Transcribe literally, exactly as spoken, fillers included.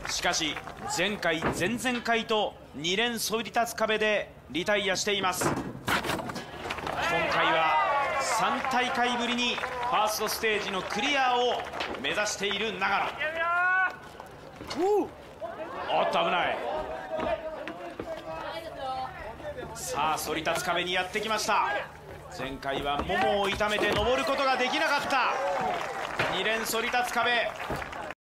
しかし前回前々回とに連そり立つ壁でリタイアしています。今回はさん大会ぶりにファーストステージのクリアを目指している長野。おっと危ない。さあそり立つ壁にやってきました。前回はももを痛めて登ることができなかったに連そり立つ壁。